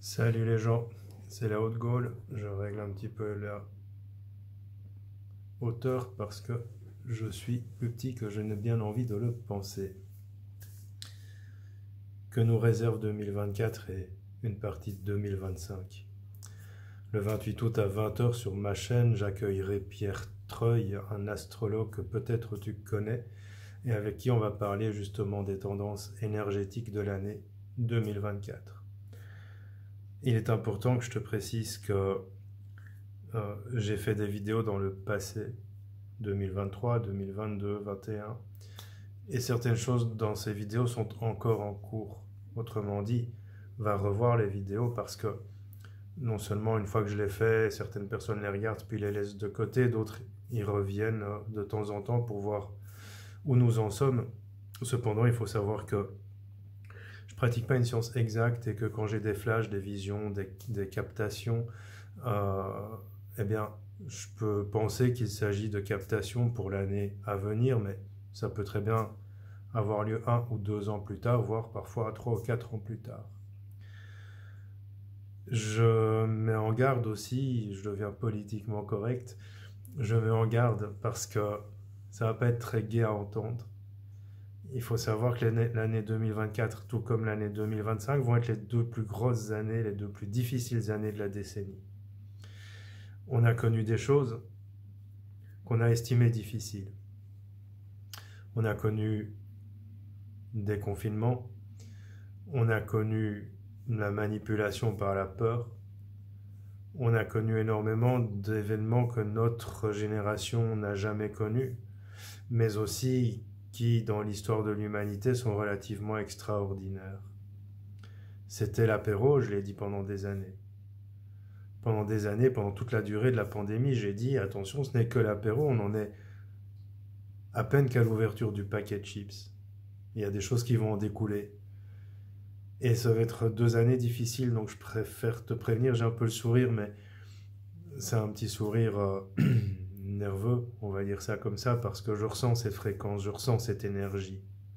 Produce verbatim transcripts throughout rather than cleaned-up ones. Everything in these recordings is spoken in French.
Salut les gens, c'est la Haute-Gaule. Je règle un petit peu la hauteur parce que je suis plus petit que je n'ai bien envie de le penser. Que nous réserve deux mille vingt-quatre et une partie de deux mille vingt-cinq. Le vingt-huit août à vingt heures sur ma chaîne, j'accueillerai Pierre Treuil, un astrologue que peut-être tu connais et avec qui on va parler justement des tendances énergétiques de l'année deux mille vingt-quatre. Il est important que je te précise que euh, j'ai fait des vidéos dans le passé, deux mille vingt-trois, deux mille vingt-deux, vingt et un, et certaines choses dans ces vidéos sont encore en cours. Autrement dit, va revoir les vidéos parce que non seulement une fois que je les fais, certaines personnes les regardent puis les laissent de côté, d'autres y reviennent de temps en temps pour voir où nous en sommes. Cependant, il faut savoir que je ne pratique pas une science exacte et que quand j'ai des flashs, des visions, des, des captations, euh, eh bien, je peux penser qu'il s'agit de captations pour l'année à venir, mais ça peut très bien avoir lieu un ou deux ans plus tard, voire parfois trois ou quatre ans plus tard. Je mets en garde aussi, je deviens politiquement correct, je mets en garde parce que ça va pas être très gai à entendre. Il faut savoir que l'année deux mille vingt-quatre, tout comme l'année deux mille vingt-cinq, vont être les deux plus grosses années, les deux plus difficiles années de la décennie. On a connu des choses qu'on a estimées difficiles. On a connu des confinements, on a connu la manipulation par la peur, on a connu énormément d'événements que notre génération n'a jamais connus, mais aussi qui, dans l'histoire de l'humanité, sont relativement extraordinaires. C'était l'apéro, je l'ai dit pendant des années. Pendant des années, pendant toute la durée de la pandémie, j'ai dit, attention, ce n'est que l'apéro, on en est à peine qu'à l'ouverture du paquet de chips. Il y a des choses qui vont en découler. Et ça va être deux années difficiles, donc je préfère te prévenir, j'ai un peu le sourire, mais c'est un petit sourire euh, nerveux, on va dire ça comme ça, parce que je ressens cette fréquence, je ressens cette énergie.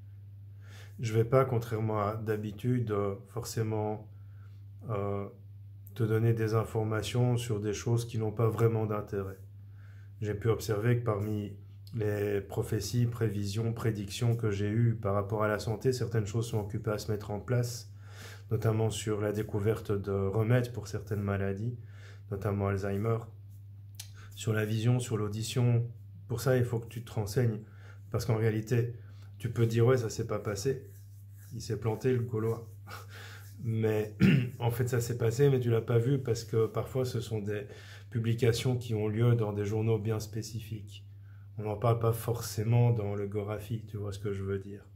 Je ne vais pas, contrairement à d'habitude, euh, forcément euh, te donner des informations sur des choses qui n'ont pas vraiment d'intérêt. J'ai pu observer que parmi les prophéties, prévisions, prédictions que j'ai eues par rapport à la santé, certaines choses sont occupées à se mettre en place, notamment sur la découverte de remèdes pour certaines maladies, notamment Alzheimer, sur la vision, sur l'audition. Pour ça, il faut que tu te renseignes, parce qu'en réalité, tu peux dire « ouais, ça s'est pas passé, il s'est planté le Gaulois ». Mais en fait, ça s'est passé, mais tu l'as pas vu, parce que parfois, ce sont des publications qui ont lieu dans des journaux bien spécifiques. On n'en parle pas forcément dans le Gorafi, tu vois ce que je veux dire.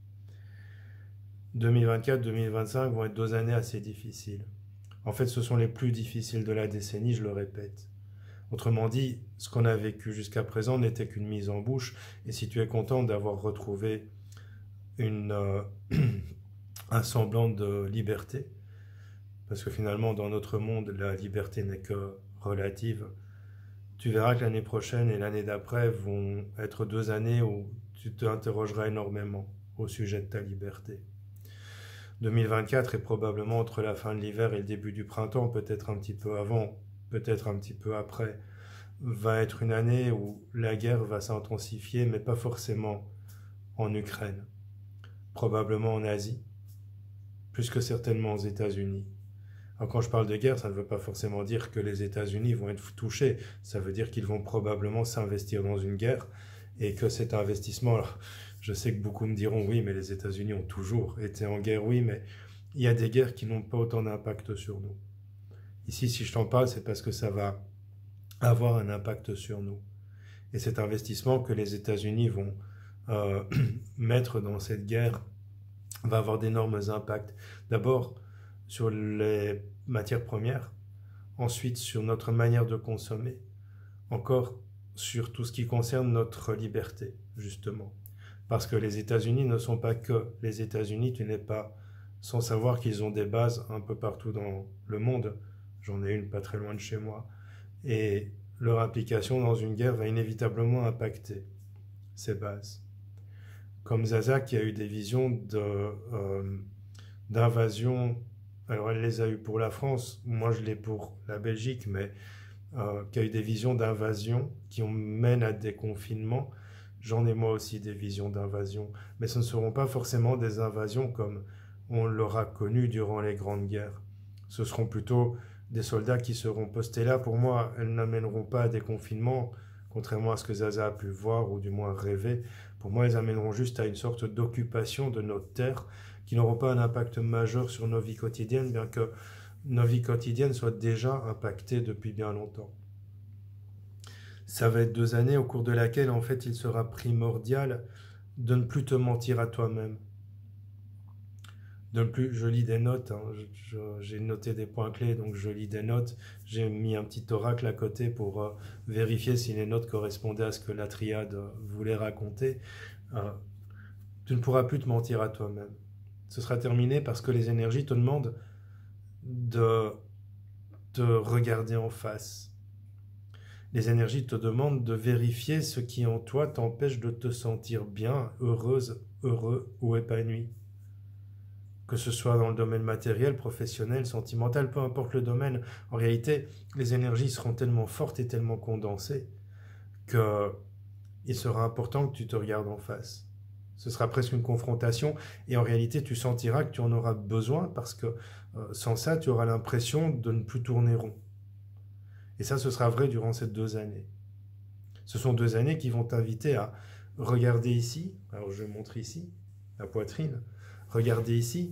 deux mille vingt-quatre deux mille vingt-cinq vont être deux années assez difficiles. En fait, ce sont les plus difficiles de la décennie, je le répète. Autrement dit, ce qu'on a vécu jusqu'à présent n'était qu'une mise en bouche, et si tu es content d'avoir retrouvé une, euh, un semblant de liberté, parce que finalement, dans notre monde, la liberté n'est que relative, tu verras que l'année prochaine et l'année d'après vont être deux années où tu t'interrogeras énormément au sujet de ta liberté. deux mille vingt-quatre est probablement entre la fin de l'hiver et le début du printemps, peut-être un petit peu avant, peut-être un petit peu après, va être une année où la guerre va s'intensifier, mais pas forcément en Ukraine, probablement en Asie, plus que certainement aux États-Unis. Alors quand je parle de guerre, ça ne veut pas forcément dire que les États-Unis vont être touchés, ça veut dire qu'ils vont probablement s'investir dans une guerre, et que cet investissement, alors, je sais que beaucoup me diront oui, mais les États-Unis ont toujours été en guerre, oui, mais il y a des guerres qui n'ont pas autant d'impact sur nous. Ici, si je t'en parle, c'est parce que ça va avoir un impact sur nous. Et cet investissement que les États-Unis vont euh, mettre dans cette guerre va avoir d'énormes impacts. D'abord, sur les matières premières, ensuite sur notre manière de consommer, encore sur tout ce qui concerne notre liberté, justement. Parce que les États-Unis ne sont pas que les États-Unis, tu n'es pas sans savoir qu'ils ont des bases un peu partout dans le monde. J'en ai une pas très loin de chez moi. Et leur implication dans une guerre va inévitablement impacter ces bases. Comme Zaza qui a eu des visions de, euh, d'invasion Alors elle les a eues pour la France, moi je l'ai pour la Belgique, mais euh, qui a eu des visions d'invasion qui ont mènent à des confinements. J'en ai moi aussi des visions d'invasion, mais ce ne seront pas forcément des invasions comme on l'aura connu durant les grandes guerres. Ce seront plutôt des soldats qui seront postés là. Pour moi, elles n'amèneront pas à des confinements, contrairement à ce que Zaza a pu voir ou du moins rêver. Pour moi, elles amèneront juste à une sorte d'occupation de notre terre qui n'auront pas un impact majeur sur nos vies quotidiennes, bien que nos vies quotidiennes soient déjà impactées depuis bien longtemps. Ça va être deux années au cours de laquelle, en fait, il sera primordial de ne plus te mentir à toi-même. De ne plus, je lis des notes, hein, j'ai noté des points clés, donc je lis des notes. J'ai mis un petit oracle à côté pour euh, vérifier si les notes correspondaient à ce que la triade euh, voulait raconter. Euh, tu ne pourras plus te mentir à toi-même. Ce sera terminé parce que les énergies te demandent de te regarder en face. Les énergies te demandent de vérifier ce qui en toi t'empêche de te sentir bien, heureuse, heureux ou épanoui. Que ce soit dans le domaine matériel, professionnel, sentimental, peu importe le domaine, en réalité, les énergies seront tellement fortes et tellement condensées qu'il sera important que tu te regardes en face. Ce sera presque une confrontation et en réalité, tu sentiras que tu en auras besoin parce que euh, sans ça, tu auras l'impression de ne plus tourner rond. Et ça, ce sera vrai durant ces deux années. Ce sont deux années qui vont t'inviter à regarder ici, alors je montre ici, la poitrine, regardez ici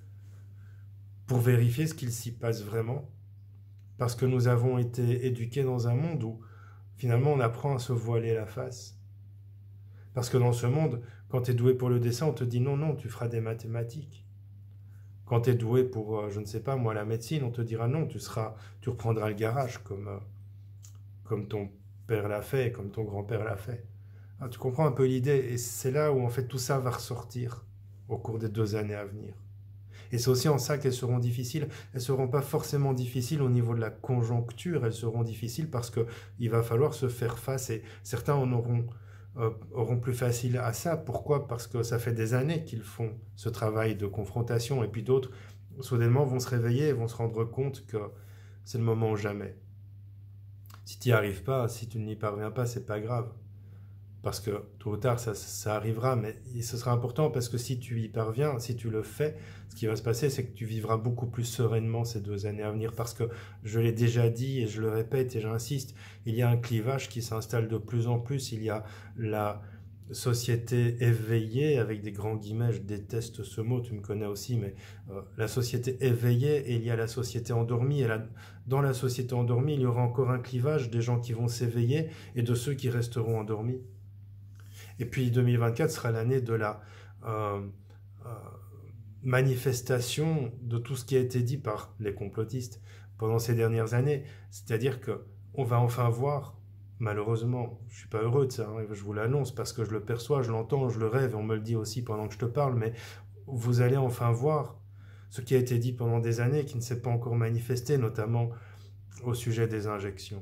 pour vérifier ce qu'il s'y passe vraiment. Parce que nous avons été éduqués dans un monde où finalement on apprend à se voiler la face. Parce que dans ce monde, quand tu es doué pour le dessin, on te dit non, non, tu feras des mathématiques. Quand tu es doué pour, je ne sais pas moi, la médecine, on te dira non, tu, seras, tu reprendras le garage comme, comme ton père l'a fait, comme ton grand-père l'a fait. Alors, tu comprends un peu l'idée et c'est là où en fait tout ça va ressortir au cours des deux années à venir. Et c'est aussi en ça qu'elles seront difficiles. Elles ne seront pas forcément difficiles au niveau de la conjoncture, elles seront difficiles parce qu'il va falloir se faire face et certains en auront, euh, auront plus facile à ça. Pourquoi? Parce que ça fait des années qu'ils font ce travail de confrontation et puis d'autres, soudainement, vont se réveiller et vont se rendre compte que c'est le moment ou jamais. Si tu n'y arrives pas, si tu n'y parviens pas, c'est pas grave. Parce que tôt ou tard, ça, ça arrivera, mais ce sera important parce que si tu y parviens, si tu le fais, ce qui va se passer, c'est que tu vivras beaucoup plus sereinement ces deux années à venir. Parce que je l'ai déjà dit et je le répète et j'insiste, il y a un clivage qui s'installe de plus en plus. Il y a la société éveillée, avec des grands guillemets, je déteste ce mot, tu me connais aussi, mais euh, la société éveillée et il y a la société endormie. Et là, dans la société endormie, il y aura encore un clivage des gens qui vont s'éveiller et de ceux qui resteront endormis. Et puis deux mille vingt-quatre sera l'année de la euh, euh, manifestation de tout ce qui a été dit par les complotistes pendant ces dernières années. C'est-à-dire qu'on va enfin voir, malheureusement, je ne suis pas heureux de ça, hein, je vous l'annonce parce que je le perçois, je l'entends, je le rêve, et on me le dit aussi pendant que je te parle, mais vous allez enfin voir ce qui a été dit pendant des années qui ne s'est pas encore manifesté, notamment au sujet des injections.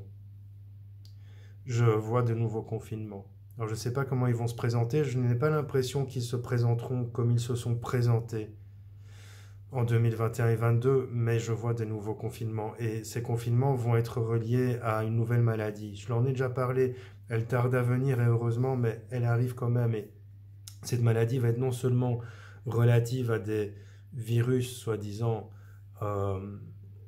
Je vois de nouveaux confinements. Alors je ne sais pas comment ils vont se présenter, je n'ai pas l'impression qu'ils se présenteront comme ils se sont présentés en deux mille vingt et un et deux mille vingt-deux, mais je vois des nouveaux confinements. Et ces confinements vont être reliés à une nouvelle maladie. Je l'en ai déjà parlé, elle tarde à venir et heureusement, mais elle arrive quand même. Et cette maladie va être non seulement relative à des virus, soi-disant, euh,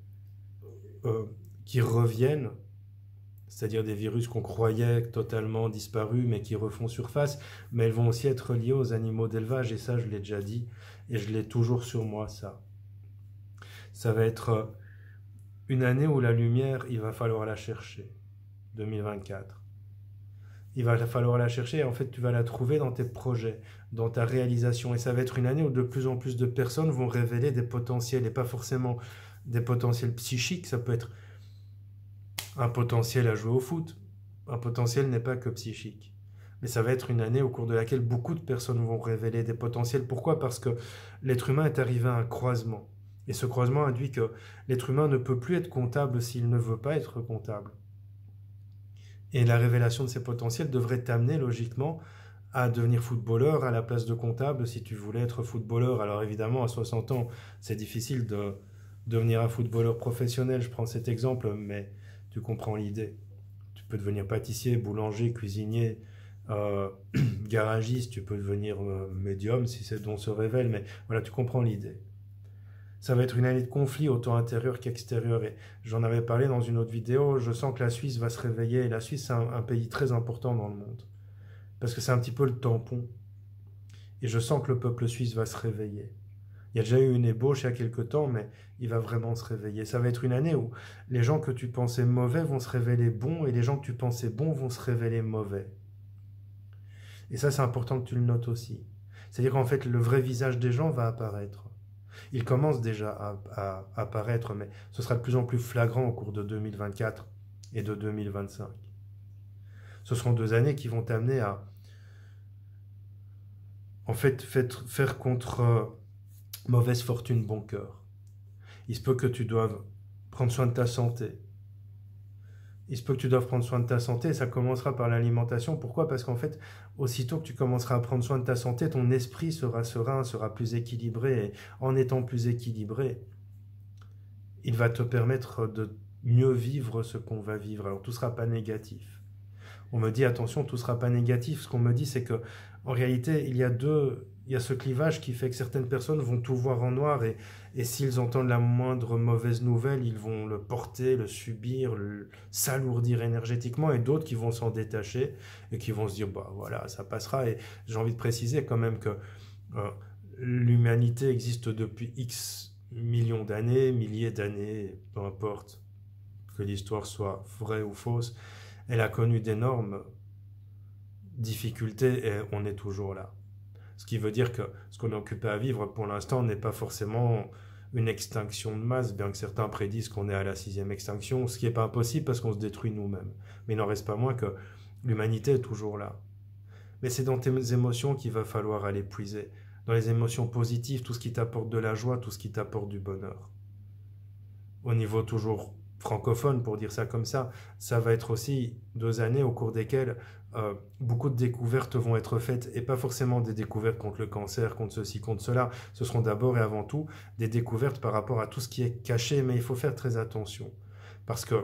euh, qui reviennent, c'est-à-dire des virus qu'on croyait totalement disparus, mais qui refont surface, mais elles vont aussi être liées aux animaux d'élevage, et ça, je l'ai déjà dit, et je l'ai toujours sur moi, ça. Ça va être une année où la lumière, il va falloir la chercher, deux mille vingt-quatre. Il va falloir la chercher, et en fait, tu vas la trouver dans tes projets, dans ta réalisation, et ça va être une année où de plus en plus de personnes vont révéler des potentiels, et pas forcément des potentiels psychiques, ça peut être un potentiel à jouer au foot. Un potentiel n'est pas que psychique. Mais ça va être une année au cours de laquelle beaucoup de personnes vont révéler des potentiels. Pourquoi? Parce que l'être humain est arrivé à un croisement. Et ce croisement induit que l'être humain ne peut plus être comptable s'il ne veut pas être comptable. Et la révélation de ces potentiels devrait t'amener logiquement à devenir footballeur à la place de comptable si tu voulais être footballeur. Alors évidemment, à soixante ans, c'est difficile de devenir un footballeur professionnel, je prends cet exemple, mais tu comprends l'idée. Tu peux devenir pâtissier, boulanger, cuisinier, euh, garagiste, tu peux devenir euh, médium si ces dons se révèlent, mais voilà, tu comprends l'idée. Ça va être une année de conflit autant intérieur qu'extérieur. Et j'en avais parlé dans une autre vidéo, je sens que la Suisse va se réveiller. Et la Suisse, c'est un, un pays très important dans le monde. Parce que c'est un petit peu le tampon. Et je sens que le peuple suisse va se réveiller. Il y a déjà eu une ébauche il y a quelque temps, mais il va vraiment se réveiller. Ça va être une année où les gens que tu pensais mauvais vont se révéler bons, et les gens que tu pensais bons vont se révéler mauvais. Et ça, c'est important que tu le notes aussi. C'est-à-dire qu'en fait, le vrai visage des gens va apparaître. Il commence déjà à, à, à apparaître, mais ce sera de plus en plus flagrant au cours de deux mille vingt-quatre et de deux mille vingt-cinq. Ce seront deux années qui vont t'amener à, en fait, faire contre euh, mauvaise fortune bon cœur. Il se peut que tu doives prendre soin de ta santé. Il se peut que tu doives prendre soin de ta santé, et ça commencera par l'alimentation. Pourquoi? Parce qu'en fait, aussitôt que tu commenceras à prendre soin de ta santé, ton esprit sera serein, sera plus équilibré. Et en étant plus équilibré, il va te permettre de mieux vivre ce qu'on va vivre. Alors tout ne sera pas négatif. On me dit attention, tout ne sera pas négatif. Ce qu'on me dit, c'est que en réalité, il y a deux, il y a ce clivage qui fait que certaines personnes vont tout voir en noir, et, et s'ils entendent la moindre mauvaise nouvelle, ils vont le porter, le subir, s'alourdir énergétiquement, et d'autres qui vont s'en détacher et qui vont se dire bah voilà, ça passera. Et j'ai envie de préciser quand même que euh, l'humanité existe depuis X millions d'années, milliers d'années, peu importe que l'histoire soit vraie ou fausse. Elle a connu d'énormes difficultés et on est toujours là. Ce qui veut dire que ce qu'on est occupé à vivre pour l'instant n'est pas forcément une extinction de masse, bien que certains prédisent qu'on est à la sixième extinction, ce qui n'est pas impossible parce qu'on se détruit nous-mêmes. Mais il n'en reste pas moins que l'humanité est toujours là. Mais c'est dans tes émotions qu'il va falloir aller puiser. Dans les émotions positives, tout ce qui t'apporte de la joie, tout ce qui t'apporte du bonheur. Au niveau toujours francophone, pour dire ça comme ça, ça va être aussi deux années au cours desquelles euh, beaucoup de découvertes vont être faites, et pas forcément des découvertes contre le cancer, contre ceci, contre cela. Ce seront d'abord et avant tout des découvertes par rapport à tout ce qui est caché, mais il faut faire très attention. Parce que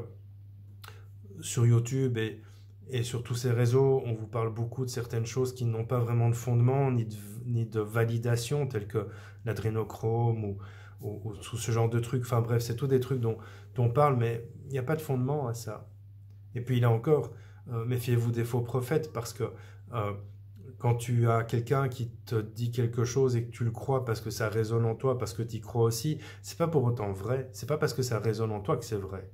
sur YouTube et, et sur tous ces réseaux, on vous parle beaucoup de certaines choses qui n'ont pas vraiment de fondement, ni de, ni de validation, telles que l'adrénochrome ou ou, ou tout ce genre de trucs. Enfin bref, c'est tous des trucs dont, dont on parle, mais il n'y a pas de fondement à ça. Et puis là encore, euh, méfiez-vous des faux prophètes, parce que euh, quand tu as quelqu'un qui te dit quelque chose et que tu le crois parce que ça résonne en toi, parce que tu y crois aussi, c'est pas pour autant vrai. C'est pas parce que ça résonne en toi que c'est vrai.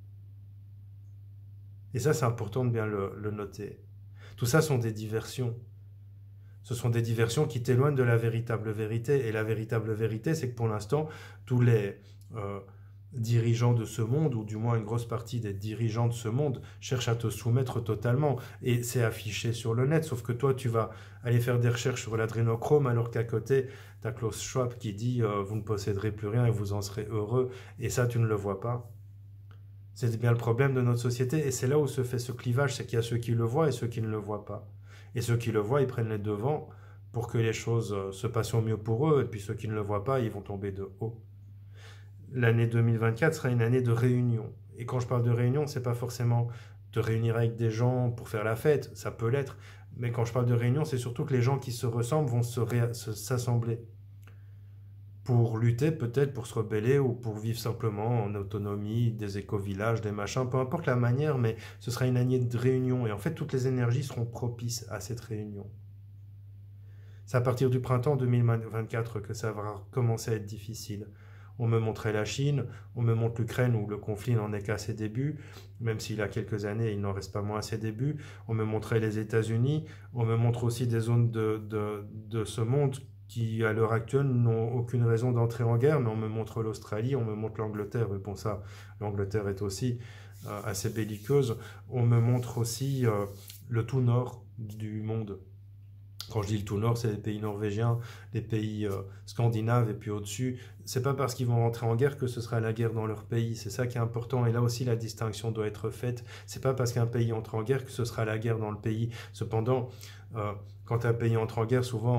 Et ça, c'est important de bien le, le noter. Tout ça sont des diversions. Ce sont des diversions qui t'éloignent de la véritable vérité. Et la véritable vérité, c'est que pour l'instant, tous les euh, dirigeants de ce monde, ou du moins une grosse partie des dirigeants de ce monde, cherchent à te soumettre totalement. Et c'est affiché sur le net, sauf que toi, tu vas aller faire des recherches sur l'adrénochrome, alors qu'à côté, tu as Klaus Schwab qui dit euh, « vous ne posséderez plus rien et vous en serez heureux ». Et ça, tu ne le vois pas. C'est bien le problème de notre société. Et c'est là où se fait ce clivage, c'est qu'il y a ceux qui le voient et ceux qui ne le voient pas. Et ceux qui le voient, ils prennent les devants pour que les choses se passent au mieux pour eux. Et puis ceux qui ne le voient pas, ils vont tomber de haut. L'année deux mille vingt-quatre sera une année de réunion. Et quand je parle de réunion, c'est pas forcément te réunir avec des gens pour faire la fête, ça peut l'être. Mais quand je parle de réunion, c'est surtout que les gens qui se ressemblent vont se s'assembler. Pour lutter peut-être, pour se rebeller, ou pour vivre simplement en autonomie, des éco-villages, des machins, peu importe la manière, mais ce sera une année de réunion. Et en fait, toutes les énergies seront propices à cette réunion. C'est à partir du printemps deux mille vingt-quatre que ça va commencer à être difficile. On me montrait la Chine, on me montre l'Ukraine où le conflit n'en est qu'à ses débuts, même s'il y a quelques années, il n'en reste pas moins à ses débuts. On me montrait les États-Unis, on me montre aussi des zones de, de, de ce monde qui, à l'heure actuelle, n'ont aucune raison d'entrer en guerre, mais on me montre l'Australie, on me montre l'Angleterre, mais bon ça, l'Angleterre est aussi euh, assez belliqueuse. On me montre aussi euh, le tout nord du monde. Quand je dis le tout nord, c'est les pays norvégiens, les pays euh, scandinaves, et puis au-dessus, c'est pas parce qu'ils vont rentrer en guerre que ce sera la guerre dans leur pays, c'est ça qui est important, et là aussi la distinction doit être faite. C'est pas parce qu'un pays entre en guerre que ce sera la guerre dans le pays. Cependant, euh, quand un pays entre en guerre, souvent,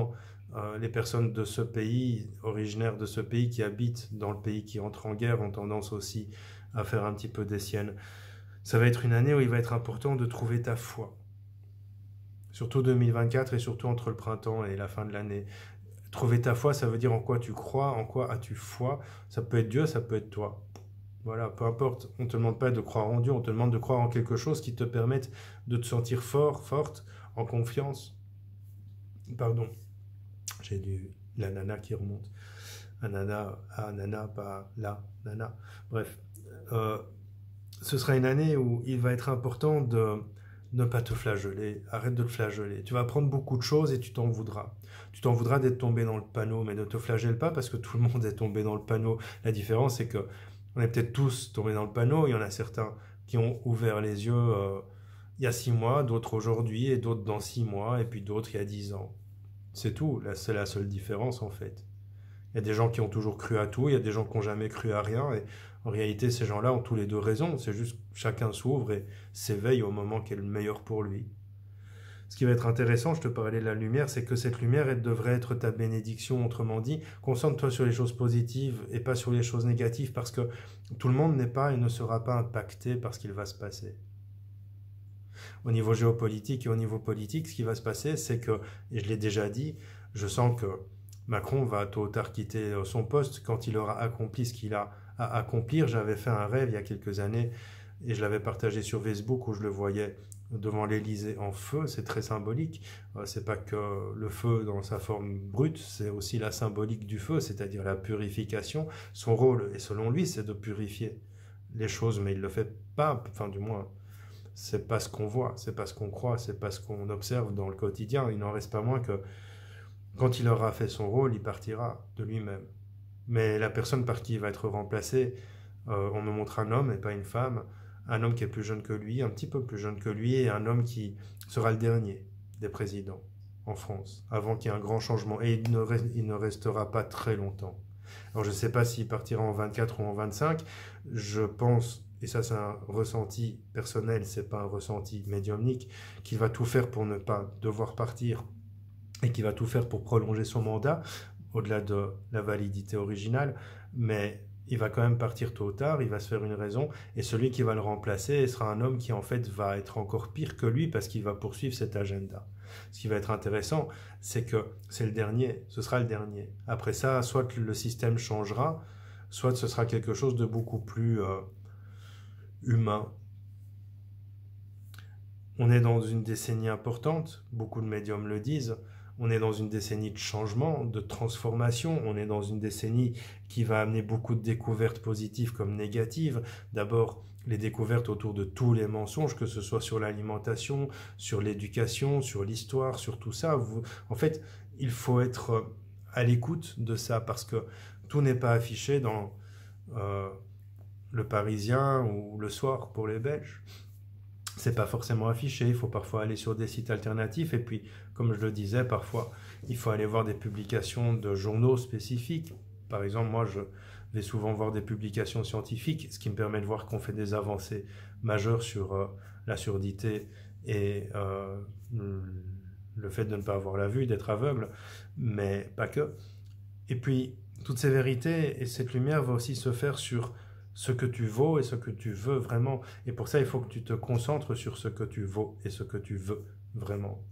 Euh, les personnes de ce pays, originaires de ce pays, qui habitent dans le pays qui entre en guerre, ont tendance aussi à faire un petit peu des siennes. Ça va être une année où il va être important de trouver ta foi. Surtout deux mille vingt-quatre et surtout entre le printemps et la fin de l'année. Trouver ta foi, ça veut dire en quoi tu crois, en quoi as-tu foi. Ça peut être Dieu, ça peut être toi. Voilà, peu importe. On ne te demande pas de croire en Dieu, on te demande de croire en quelque chose qui te permette de te sentir fort, forte, en confiance. Pardon, j'ai du la nana qui remonte. Un nana, ah nana, pas là, nana. Bref, euh, ce sera une année où il va être important de ne pas te flageller. Arrête de te flageller. Tu vas apprendre beaucoup de choses et tu t'en voudras. Tu t'en voudras d'être tombé dans le panneau, mais ne te flagelle pas parce que tout le monde est tombé dans le panneau. La différence, c'est que on est peut-être tous tombés dans le panneau. Il y en a certains qui ont ouvert les yeux euh, il y a six mois, d'autres aujourd'hui, et d'autres dans six mois, et puis d'autres il y a dix ans. C'est tout. Là, c'est la seule différence en fait. Il y a des gens qui ont toujours cru à tout, il y a des gens qui n'ont jamais cru à rien, et en réalité, ces gens-là ont tous les deux raison. C'est juste que chacun s'ouvre et s'éveille au moment qui est le meilleur pour lui. Ce qui va être intéressant, je te parlais de la lumière, c'est que cette lumière, elle devrait être ta bénédiction. Autrement dit, concentre-toi sur les choses positives et pas sur les choses négatives, parce que tout le monde n'est pas et ne sera pas impacté par ce qu'il va se passer. Au niveau géopolitique et au niveau politique, ce qui va se passer, c'est que, et je l'ai déjà dit, je sens que Macron va tôt ou tard quitter son poste quand il aura accompli ce qu'il a à accomplir. J'avais fait un rêve il y a quelques années et je l'avais partagé sur Facebook où je le voyais devant l'Élysée en feu. C'est très symbolique. C'est pas que le feu dans sa forme brute, c'est aussi la symbolique du feu, c'est-à-dire la purification. Son rôle, et selon lui, c'est de purifier les choses, mais il le fait pas, enfin du moins, c'est pas ce qu'on voit, c'est pas ce qu'on croit, c'est pas ce qu'on observe dans le quotidien. Il n'en reste pas moins que quand il aura fait son rôle, il partira de lui-même. Mais la personne par qui il va être remplacé, euh, on me montre un homme et pas une femme, un homme qui est plus jeune que lui, un petit peu plus jeune que lui, et un homme qui sera le dernier des présidents en France, avant qu'il y ait un grand changement. Et il ne, reste, il ne restera pas très longtemps. Alors je ne sais pas s'il partira en vingt-quatre ou en vingt-cinq, je pense, et ça c'est un ressenti personnel, c'est pas un ressenti médiumnique, qu'il va tout faire pour ne pas devoir partir et qui va tout faire pour prolonger son mandat, au-delà de la validité originale, mais il va quand même partir tôt ou tard, il va se faire une raison, et celui qui va le remplacer sera un homme qui en fait va être encore pire que lui parce qu'il va poursuivre cet agenda. Ce qui va être intéressant, c'est que c'est le dernier, ce sera le dernier. Après ça, soit le système changera, soit ce sera quelque chose de beaucoup plus euh, humain. On est dans une décennie importante, beaucoup de médiums le disent. On est dans une décennie de changement, de transformation. On est dans une décennie qui va amener beaucoup de découvertes positives comme négatives. D'abord, les découvertes autour de tous les mensonges, que ce soit sur l'alimentation, sur l'éducation, sur l'histoire, sur tout ça. Vous, en fait, il faut être à l'écoute de ça parce que tout n'est pas affiché dans euh, le Parisien ou le Soir pour les Belges. C'est pas forcément affiché, il faut parfois aller sur des sites alternatifs et puis, comme je le disais, parfois il faut aller voir des publications de journaux spécifiques. Par exemple, moi je vais souvent voir des publications scientifiques, ce qui me permet de voir qu'on fait des avancées majeures sur euh, la surdité et euh, le fait de ne pas avoir la vue, d'être aveugle, mais pas que. Et puis, toutes ces vérités et cette lumière va aussi se faire sur ce que tu vaux et ce que tu veux vraiment. Et pour ça, il faut que tu te concentres sur ce que tu vaux et ce que tu veux vraiment.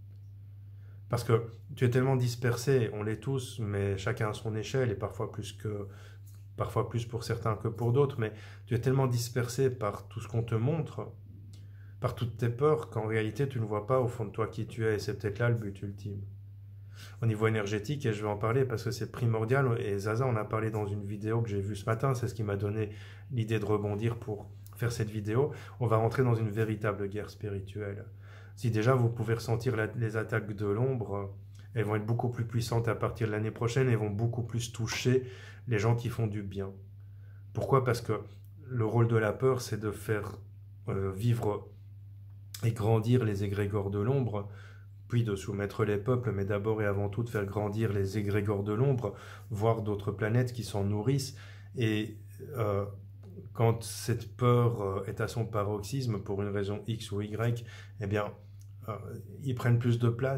Parce que tu es tellement dispersé, on l'est tous, mais chacun à son échelle, et parfois plus, que, parfois plus pour certains que pour d'autres, mais tu es tellement dispersé par tout ce qu'on te montre, par toutes tes peurs, qu'en réalité, tu ne vois pas au fond de toi qui tu es, et c'est peut-être là le but ultime. Au niveau énergétique, et je vais en parler parce que c'est primordial, et Zaza en a parlé dans une vidéo que j'ai vue ce matin, c'est ce qui m'a donné l'idée de rebondir pour faire cette vidéo. On va rentrer dans une véritable guerre spirituelle. Si déjà vous pouvez ressentir la, les attaques de l'ombre, elles vont être beaucoup plus puissantes à partir de l'année prochaine et vont beaucoup plus toucher les gens qui font du bien. Pourquoi? Parce que le rôle de la peur, c'est de faire euh, vivre et grandir les égrégores de l'ombre, puis de soumettre les peuples, mais d'abord et avant tout de faire grandir les égrégores de l'ombre, voire d'autres planètes qui s'en nourrissent. Et euh, quand cette peur euh, est à son paroxysme, pour une raison X ou Y, eh bien, euh, ils prennent plus de place.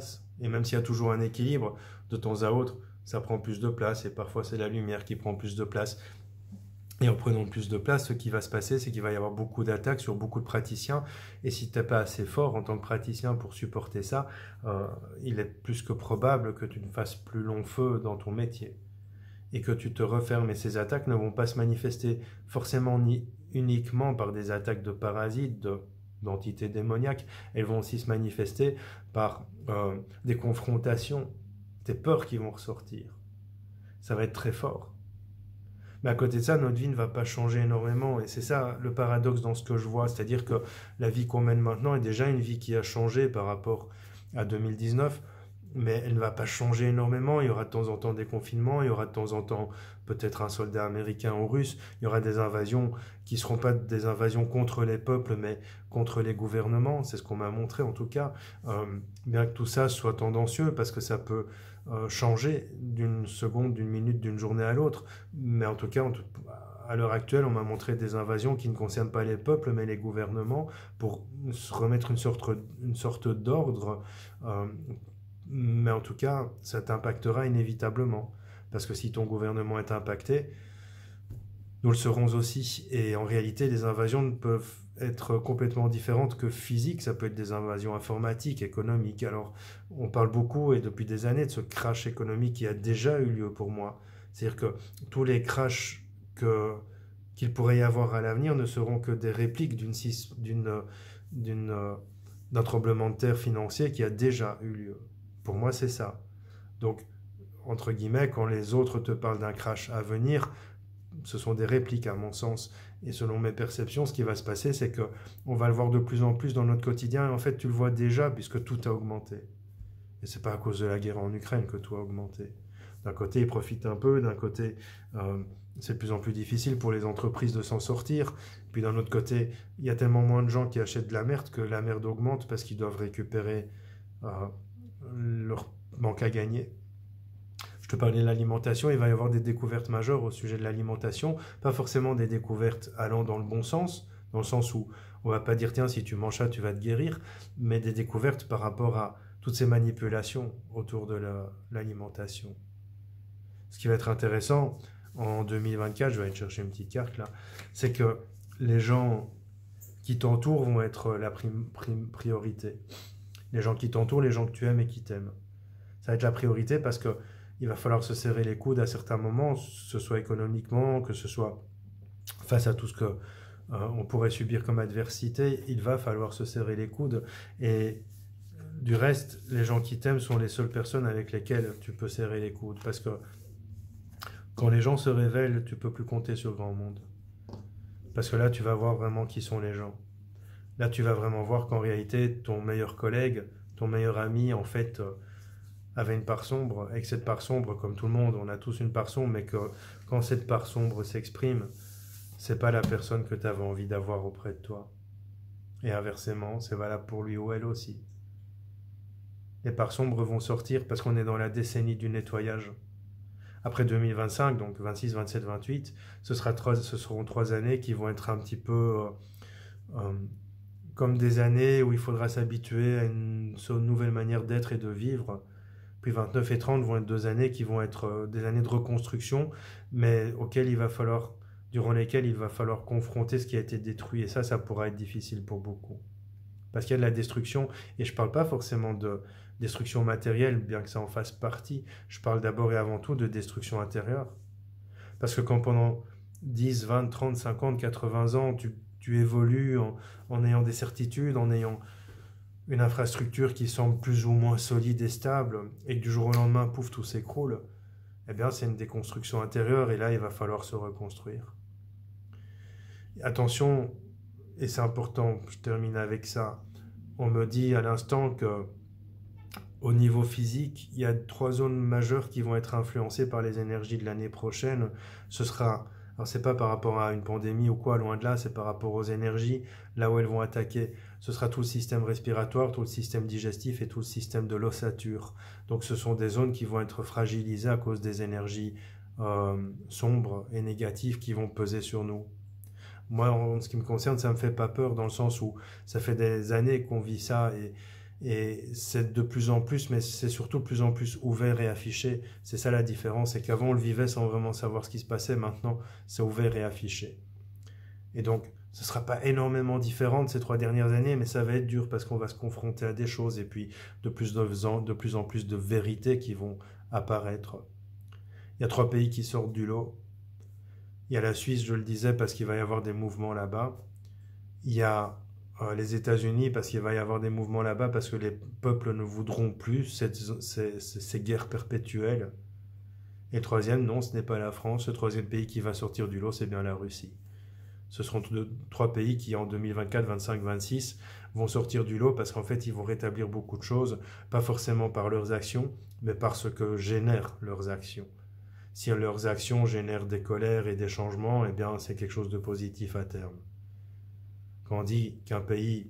Et même s'il y a toujours un équilibre, de temps à autre, ça prend plus de place, et parfois c'est la lumière qui prend plus de place. Et en prenant plus de place, ce qui va se passer, c'est qu'il va y avoir beaucoup d'attaques sur beaucoup de praticiens. Et si tu n'es pas assez fort en tant que praticien pour supporter ça, euh, il est plus que probable que tu ne fasses plus long feu dans ton métier. Et que tu te refermes. Et ces attaques ne vont pas se manifester forcément ni uniquement par des attaques de parasites, de, d'entités démoniaques. Elles vont aussi se manifester par euh, des confrontations, des peurs qui vont ressortir. Ça va être très fort. Mais à côté de ça, notre vie ne va pas changer énormément. Et c'est ça le paradoxe dans ce que je vois. C'est-à-dire que la vie qu'on mène maintenant est déjà une vie qui a changé par rapport à deux mille dix-neuf. Mais elle ne va pas changer énormément. Il y aura de temps en temps des confinements. Il y aura de temps en temps peut-être un soldat américain ou russe. Il y aura des invasions qui ne seront pas des invasions contre les peuples, mais contre les gouvernements. C'est ce qu'on m'a montré en tout cas. Euh, bien que tout ça soit tendancieux, parce que ça peut euh, changer d'une seconde, d'une minute, d'une journée à l'autre. Mais en tout cas, en tout, à l'heure actuelle, on m'a montré des invasions qui ne concernent pas les peuples, mais les gouvernements, pour se remettre une sorte, une sorte d'ordre. Euh, mais en tout cas, ça t'impactera inévitablement. Parce que si ton gouvernement est impacté, nous le serons aussi. Et en réalité, les invasions ne peuvent être complètement différentes que physiques. Ça peut être des invasions informatiques, économiques. Alors, on parle beaucoup, et depuis des années, de ce crash économique qui a déjà eu lieu pour moi. C'est-à-dire que tous les crashs que, qu'il pourrait y avoir à l'avenir ne seront que des répliques d'une, d'une, d'une, d'un tremblement de terre financier qui a déjà eu lieu. Pour moi, c'est ça. Donc, entre guillemets, quand les autres te parlent d'un crash à venir, ce sont des répliques à mon sens. Et selon mes perceptions, ce qui va se passer, c'est qu'on va le voir de plus en plus dans notre quotidien. Et en fait, tu le vois déjà, puisque tout a augmenté. Et c'est pas à cause de la guerre en Ukraine que tout a augmenté. D'un côté, ils profitent un peu. D'un côté, euh, c'est de plus en plus difficile pour les entreprises de s'en sortir. Puis d'un autre côté, il y a tellement moins de gens qui achètent de la merde que la merde augmente parce qu'ils doivent récupérer euh, leur manque à gagner. Je te parlais de l'alimentation, il va y avoir des découvertes majeures au sujet de l'alimentation, pas forcément des découvertes allant dans le bon sens, dans le sens où on va pas dire tiens si tu manges ça tu vas te guérir, mais des découvertes par rapport à toutes ces manipulations autour de la, l'alimentation. Ce qui va être intéressant en deux mille vingt-quatre, je vais aller chercher une petite carte là, c'est que les gens qui t'entourent vont être la prim, prim, priorité. Les gens qui t'entourent, les gens que tu aimes et qui t'aiment. Ça va être la priorité parce que il va falloir se serrer les coudes à certains moments, que ce soit économiquement, que ce soit face à tout ce que euh, on pourrait subir comme adversité, il va falloir se serrer les coudes. Et du reste, les gens qui t'aiment sont les seules personnes avec lesquelles tu peux serrer les coudes. Parce que quand les gens se révèlent, tu peux plus compter sur grand monde. Parce que là, tu vas voir vraiment qui sont les gens. Là, tu vas vraiment voir qu'en réalité, ton meilleur collègue, ton meilleur ami, en fait... Euh, avait une part sombre, et que cette part sombre, comme tout le monde, on a tous une part sombre, mais que quand cette part sombre s'exprime, c'est pas la personne que tu avais envie d'avoir auprès de toi. Et inversement, c'est valable pour lui ou elle aussi. Les parts sombres vont sortir parce qu'on est dans la décennie du nettoyage. Après deux mille vingt-cinq, donc vingt-six, vingt-sept, vingt-huit, ce, sera trois, ce seront trois années qui vont être un petit peu euh, euh, comme des années où il faudra s'habituer à une, une nouvelle manière d'être et de vivre. Puis vingt-neuf et trente vont être deux années qui vont être des années de reconstruction, mais auxquelles il va falloir, durant lesquelles il va falloir confronter ce qui a été détruit. Et ça, ça pourra être difficile pour beaucoup. Parce qu'il y a de la destruction, et je ne parle pas forcément de destruction matérielle, bien que ça en fasse partie. Je parle d'abord et avant tout de destruction intérieure. Parce que quand pendant dix, vingt, trente, cinquante, quatre-vingts ans, tu, tu évolues en, en ayant des certitudes, en ayant... une infrastructure qui semble plus ou moins solide et stable, et que du jour au lendemain, pouf, tout s'écroule, eh bien, c'est une déconstruction intérieure, et là, il va falloir se reconstruire. Attention, et c'est important, je termine avec ça, on me dit à l'instant que au niveau physique, il y a trois zones majeures qui vont être influencées par les énergies de l'année prochaine. Ce sera... Alors, c'est pas par rapport à une pandémie ou quoi, loin de là, c'est par rapport aux énergies, là où elles vont attaquer. Ce sera tout le système respiratoire, tout le système digestif et tout le système de l'ossature. Donc, ce sont des zones qui vont être fragilisées à cause des énergies euh, sombres et négatives qui vont peser sur nous. Moi, en ce qui me concerne, ça me fait pas peur dans le sens où ça fait des années qu'on vit ça et Et c'est de plus en plus, mais c'est surtout de plus en plus ouvert et affiché. C'est ça la différence, c'est qu'avant on le vivait sans vraiment savoir ce qui se passait, maintenant c'est ouvert et affiché. Et donc, ce ne sera pas énormément différent de ces trois dernières années, mais ça va être dur parce qu'on va se confronter à des choses et puis de plus, en, de plus en plus de vérités qui vont apparaître. Il y a trois pays qui sortent du lot. Il y a la Suisse, je le disais, parce qu'il va y avoir des mouvements là-bas. Il y a euh, les États-Unis, parce qu'il va y avoir des mouvements là-bas, parce que les peuples ne voudront plus cette, ces, ces guerres perpétuelles. Et le troisième, non, ce n'est pas la France. Le troisième pays qui va sortir du lot, c'est bien la Russie. Ce seront deux, trois pays qui, en deux mille vingt-quatre, vingt-cinq, vingt-six, vont sortir du lot parce qu'en fait, ils vont rétablir beaucoup de choses, pas forcément par leurs actions, mais par ce que génèrent leurs actions. Si leurs actions génèrent des colères et des changements, eh bien, c'est quelque chose de positif à terme. Quand on dit qu'un pays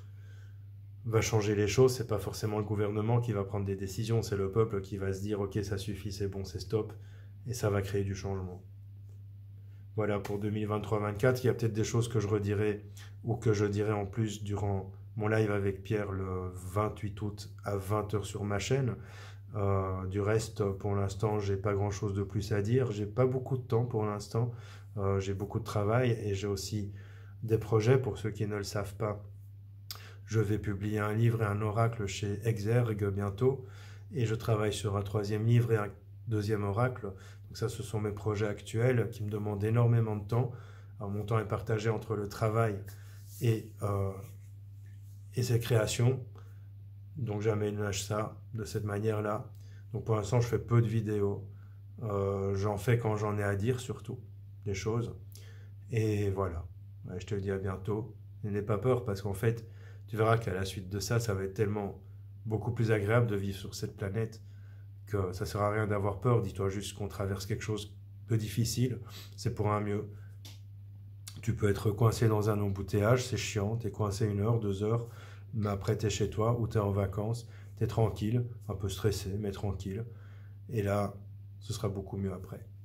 va changer les choses, c'est pas forcément le gouvernement qui va prendre des décisions, c'est le peuple qui va se dire « Ok, ça suffit, c'est bon, c'est stop », et ça va créer du changement. Voilà, pour deux mille vingt-trois vingt-quatre, il y a peut-être des choses que je redirai ou que je dirai en plus durant mon live avec Pierre le vingt-huit août à vingt heures sur ma chaîne. Euh, du reste, pour l'instant, j'ai pas grand-chose de plus à dire. J'ai pas beaucoup de temps pour l'instant. Euh, j'ai beaucoup de travail et j'ai aussi des projets pour ceux qui ne le savent pas. Je vais publier un livre et un oracle chez Exergue bientôt et je travaille sur un troisième livre et un deuxième oracle. Donc ça, ce sont mes projets actuels qui me demandent énormément de temps. Alors, mon temps est partagé entre le travail et, euh, et ces créations. Donc j'aménage ça de cette manière-là. Donc pour l'instant, je fais peu de vidéos. Euh, j'en fais quand j'en ai à dire, surtout, des choses. Et voilà. Ouais, je te dis à bientôt. N'aie pas peur parce qu'en fait, tu verras qu'à la suite de ça, ça va être tellement beaucoup plus agréable de vivre sur cette planète que ça ne sert à rien d'avoir peur. Dis-toi juste qu'on traverse quelque chose de difficile. C'est pour un mieux. Tu peux être coincé dans un embouteillage, c'est chiant. Tu es coincé une heure, deux heures. Mais après, tu es chez toi ou tu es en vacances. Tu es tranquille, un peu stressé, mais tranquille. Et là, ce sera beaucoup mieux après.